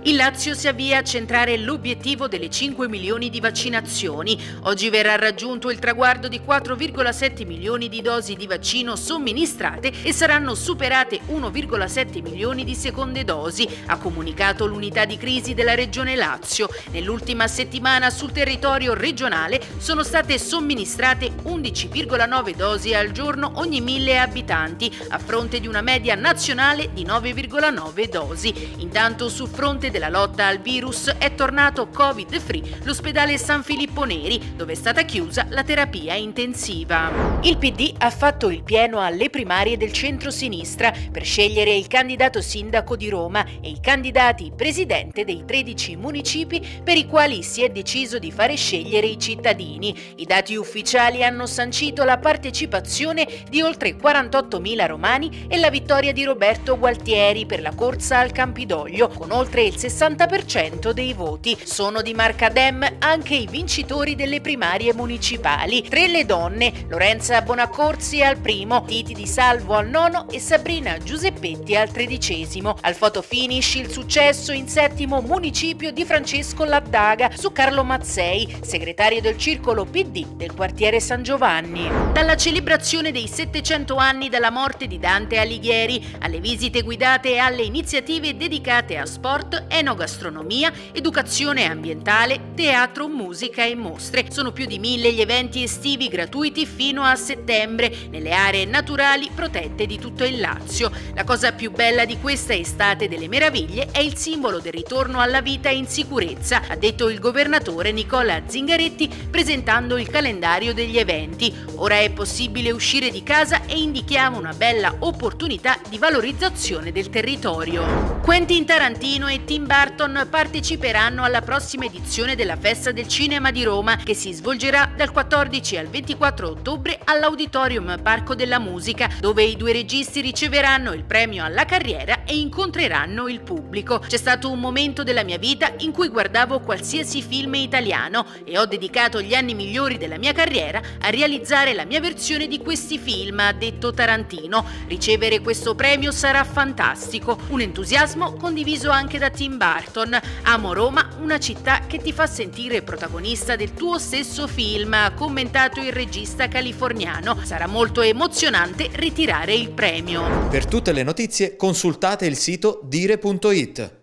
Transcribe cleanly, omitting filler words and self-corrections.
Il Lazio si avvia a centrare l'obiettivo delle 5 milioni di vaccinazioni. Oggi verrà raggiunto il traguardo di 4,7 milioni di dosi di vaccino somministrate e saranno superate 1,7 milioni di seconde dosi, ha comunicato l'unità di crisi della Regione Lazio. Nell'ultima settimana sul territorio regionale sono state somministrate 11,9 dosi al giorno ogni 1000 abitanti, a fronte di una media nazionale di 9,9 dosi. Intanto sul fronte della lotta al virus è tornato Covid-free l'ospedale San Filippo Neri, dove è stata chiusa la terapia intensiva. Il PD ha fatto il pieno alle primarie del centro-sinistra per scegliere il candidato sindaco di Roma e i candidati presidente dei 13 municipi per i quali si è deciso di fare scegliere i cittadini. I dati ufficiali hanno sancito la partecipazione di oltre 48.000 romani e la vittoria di Roberto Gualtieri per la corsa al Campidoglio, con oltre il 60% dei voti. Sono di marca Dem anche i vincitori delle primarie municipali. 3 le donne: Lorenza Bonaccorsi al primo, Titi Di Salvo al nono e Sabrina Giuseppetti al 13°. Al fotofinish il successo in 7° municipio di Francesco Laddaga su Carlo Mazzei, segretario del circolo PD del quartiere San Giovanni. Dalla celebrazione dei 700 anni dalla morte di Dante Alighieri, alle visite guidate e alle iniziative dedicate a sport, enogastronomia, educazione ambientale, teatro, musica e mostre. Sono più di 1000 gli eventi estivi gratuiti fino a settembre nelle aree naturali protette di tutto il Lazio. La cosa più bella di questa estate delle meraviglie è il simbolo del ritorno alla vita in sicurezza, ha detto il governatore Nicola Zingaretti presentando il calendario degli eventi. Ora è possibile uscire di casa e indichiamo una bella opportunità di valorizzazione del territorio. Quentin Tarantino e Tim Burton parteciperanno alla prossima edizione della Festa del Cinema di Roma, che si svolgerà dal 14 al 24 ottobre all'Auditorium Parco della Musica, dove i 2 registi riceveranno il premio alla carriera e incontreranno il pubblico. C'è stato un momento della mia vita in cui guardavo qualsiasi film italiano e ho dedicato gli anni migliori della mia carriera a realizzare la mia versione di questi film, ha detto Tarantino. Ricevere questo premio sarà fantastico, un entusiasmo condiviso anche da Tim Burton. Amo Roma, una città che ti fa sentire protagonista del tuo stesso film, ha commentato il regista californiano. Sarà molto emozionante ritirare il premio. Per tutte le notizie consultate il sito dire.it.